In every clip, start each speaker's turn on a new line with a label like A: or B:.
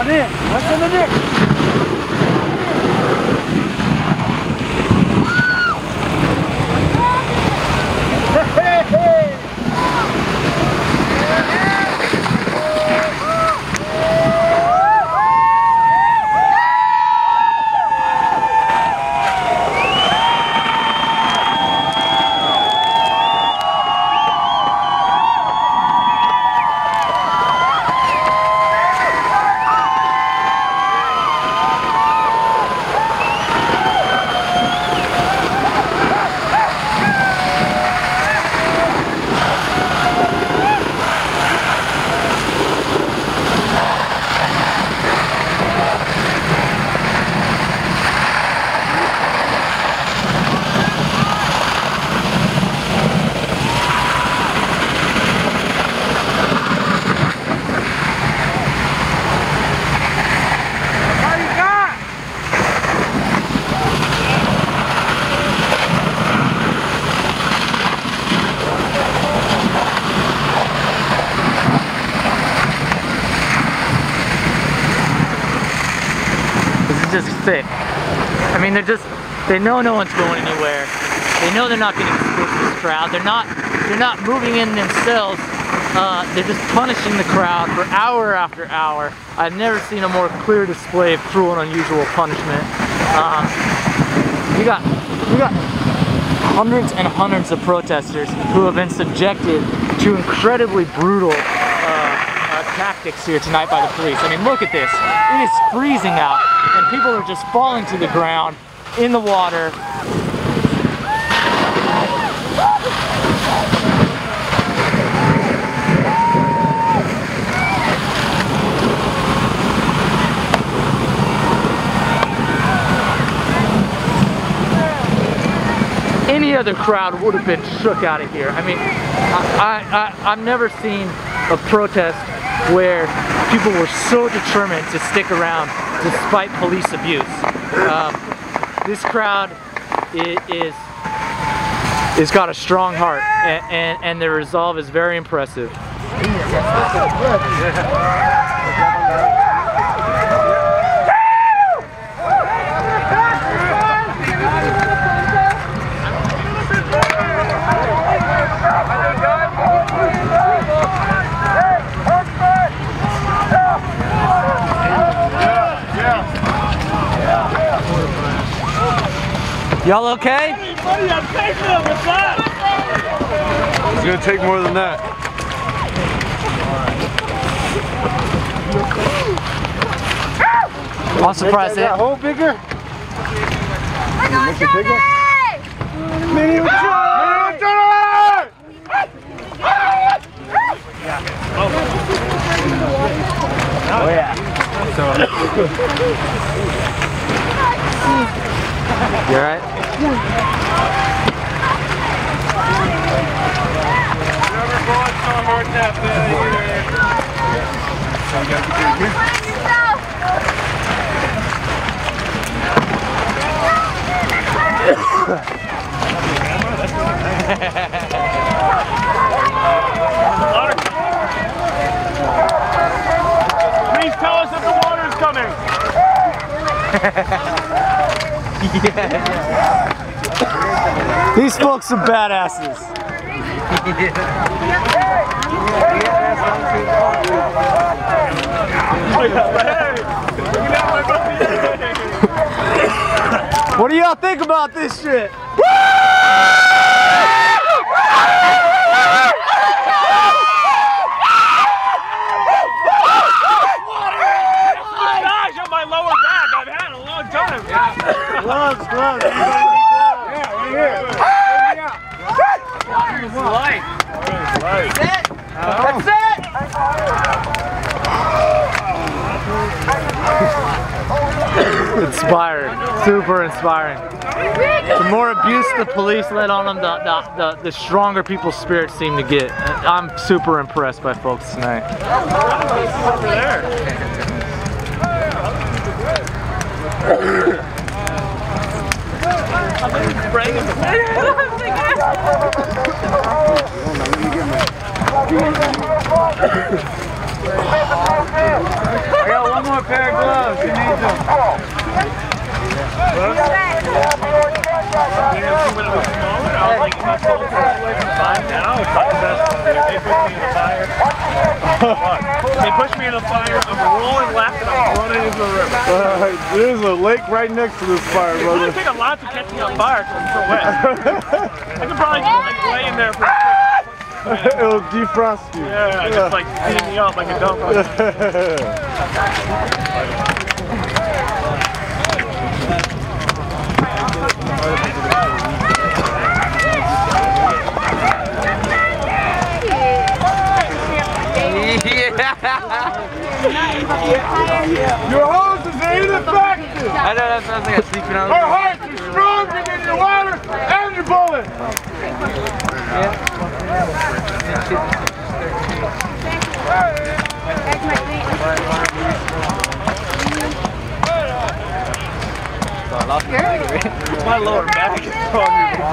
A: On in. What's in the nick? Hey, hey.
B: Just thick. I mean, they know no one's going anywhere. They know they're not getting split this crowd. They're not moving in themselves. They're just punishing the crowd for hour after hour. I've never seen a more clear display of cruel and unusual punishment. We got hundreds and hundreds of protesters who have been subjected to incredibly brutal tactics here tonight by the police. I mean, look at this. It is freezing out, and people are just falling to the ground in the water. Any other crowd would have been shook out of here. I mean, I've never seen a protest where people were so determined to stick around despite police abuse. This crowd is got a strong heart, and their resolve is very impressive. Y'all okay?
A: Hey, buddy, I'm taking them. What's that?
C: It's gonna take more than that.
B: I'm surprised
C: that hole bigger?
D: Make it bigger?
C: Mini with Johnny!
B: Oh yeah. You alright?
A: Please tell us if the water is coming.
B: Yeah. These folks are badasses. What do y'all think about this shit?
A: Gloves.
C: Yeah, right here.
A: It's light.
C: That's
B: it. That's it. Inspiring. Super inspiring. The more abuse the police let on them, the stronger people's spirits seem to get. I'm super impressed by folks tonight.
A: Over there. I got one more
C: a pair of gloves. You need them.
A: They pushed me in the fire, I'm rolling left and I'm running into the river.
C: There's a lake right next to this fire,
A: It
C: brother.
A: would take a lot to catch me on fire because I'm so wet. I could probably just like lay in there for
C: It'll defrost you.
A: yeah, just like steam me up like a dump.
C: Your hose is ineffective.
B: I know that sounds like a sleeping on.
C: Our hearts are stronger than your water and your bullet.
A: My lower back is on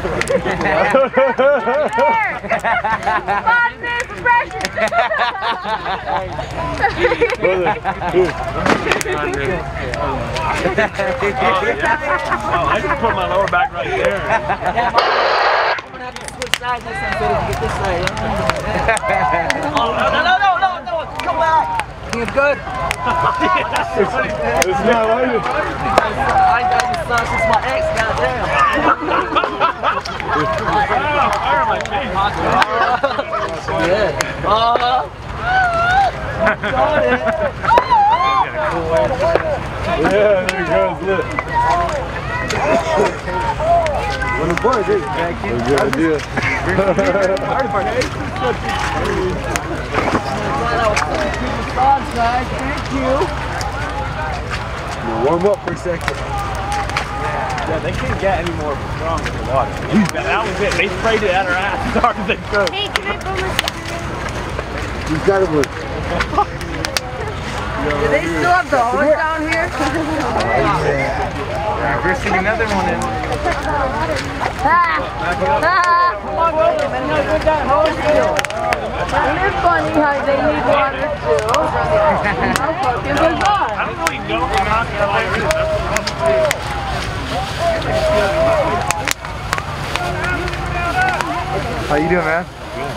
A: I just put my lower back right there.
D: I'm gonna have to switch sides next time so we can get this side. Oh, no, come back. It's good.
C: It's not like it.
D: I got this sauce since my ex, goddamn.
A: Fire on my face.
D: Yeah. Got it.
C: Yeah, there it goes, lit. When the boy did back in, good idea.
D: Thank you.
C: Warm up for a second.
A: Yeah, they can't get any more strong with the water. That was it. They sprayed it at her ass as hard as they could.
E: Hey, can I go
C: You got it, look.
E: Do they still have the hose down here?
B: We're seeing another one in.
E: Isn't it funny how they need water too? How fucking bizarre.
A: I don't really know what North Carolina is.
C: How you doing, man?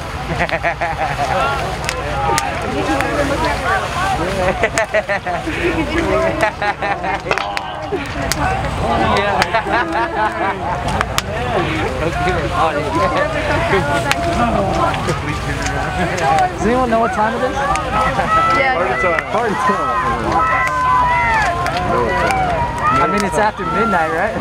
B: Does anyone know what time it is?
E: Yeah.
C: Party time.
B: I mean, it's after midnight, right?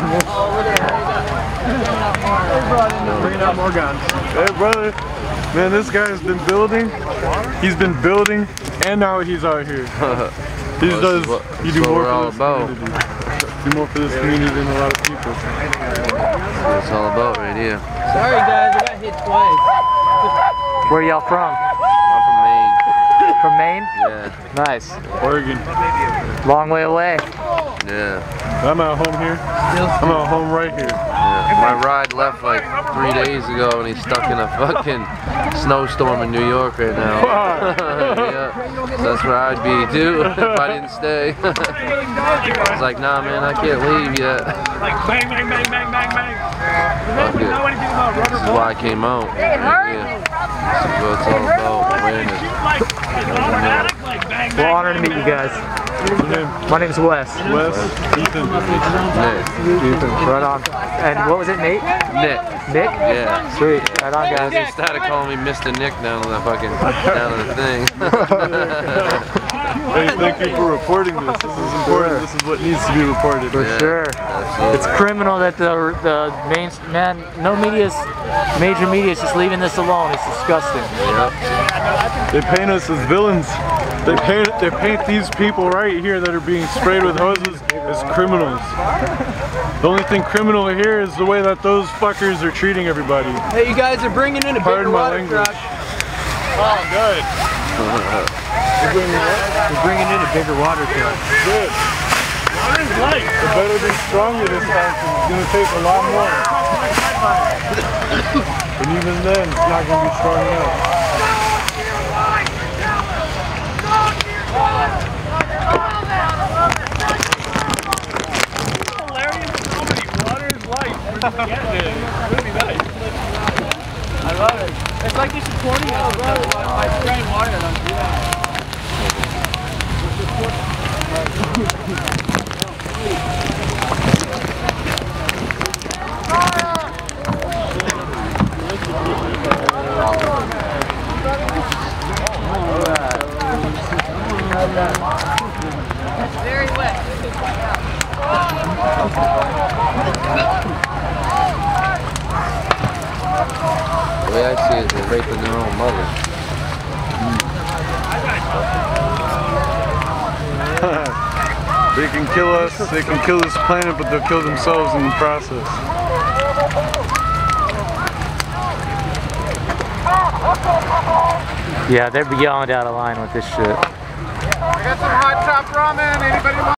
C: Bringing out more guns. Hey, brother. Man, this guy has been building. He's been building, and now he's out here. He does. You do more for this community. Do more for this community than a lot of people.
F: That's what it's all about right here.
D: Sorry guys, I got hit twice.
B: Where y'all from?
F: I'm from Maine.
B: From Maine?
F: Yeah.
B: Nice.
C: Oregon.
B: Long way away.
F: Yeah.
C: I'm at home here. I'm at home right here.
F: My ride left like 3 days ago and he's stuck in a fucking snowstorm in New York right now. Yeah. So that's where I'd be too if I didn't stay. I was like, nah man, I can't leave yet.
A: Like bang, bang, bang, bang, bang, bang. Does
F: Fuck
A: anybody
F: it.
A: know anything about rubber
F: This is
A: bullets?
F: why I came out. Yeah. This is what it's all about. Awareness.
A: Shoot like it's automatic, like bang, bang.
B: Well, honor to meet you guys. My name's Wes.
C: Wes, Ethan.
F: Nick.
B: Right on. And what was it, Nate?
F: Nick.
B: Nick?
F: Yeah.
B: Sweet. Right on, guys.
F: They started calling me Mr. Nick down on the fucking down on the thing.
C: Hey, thank you for reporting this. This is important. This is what needs to be reported.
B: For sure.
F: Absolutely.
B: It's criminal that the main man, no major media is just leaving this alone. It's disgusting.
F: Yep.
C: They paint us as villains. They paint these people right here that are being sprayed with hoses as criminals. The only thing criminal here is the way that those fuckers are treating everybody.
D: Hey, you guys are bringing in a bigger
C: Pardon my
D: water
C: language.
D: truck.
A: Oh, good.
B: We're bringing in a bigger water truck.
C: Good.
A: Water's light.
C: It better be stronger this time because it's going to take a lot more. And even then, it's not going to be strong enough.
A: I love it. It's like this recording of my spraying water and I'm doing that.
E: Very wet.
F: The way I see it, they're raping their own mother.
C: They can kill us, they can kill this planet, but they'll kill themselves in the process.
B: Yeah, they're beyond out of line with this shit.
C: I got some hot top ramen. Anybody want?